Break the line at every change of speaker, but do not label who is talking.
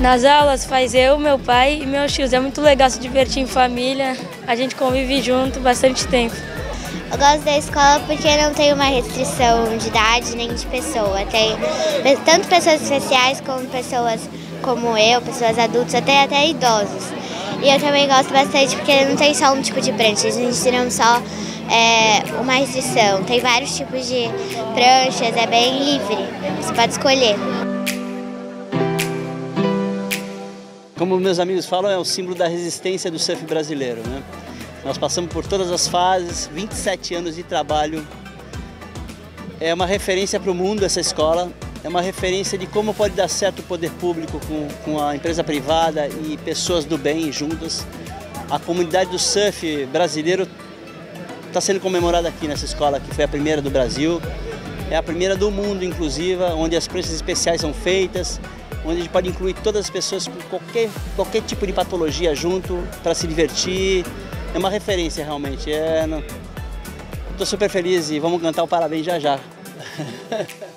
Nas aulas faz eu, meu pai e meus tios. É muito legal se divertir em família, a gente convive junto bastante tempo.
Eu gosto da escola porque não tem uma restrição de idade nem de pessoa. Tem tanto pessoas especiais como pessoas como eu, pessoas adultas, até idosos. E eu também gosto bastante porque não tem só um tipo de prancha, a gente não só uma restrição. Tem vários tipos de pranchas, é bem livre, você pode escolher.
Como meus amigos falam, é o símbolo da resistência do surf brasileiro, né? Nós passamos por todas as fases, 27 anos de trabalho. É uma referência para o mundo essa escola, é uma referência de como pode dar certo o poder público com a empresa privada e pessoas do bem juntas. A comunidade do surf brasileiro está sendo comemorada aqui nessa escola, que foi a primeira do Brasil. É a primeira do mundo, inclusive, onde as pranchas especiais são feitas, onde a gente pode incluir todas as pessoas com qualquer tipo de patologia junto para se divertir. É uma referência realmente. Estou super feliz e vamos cantar o parabéns já já.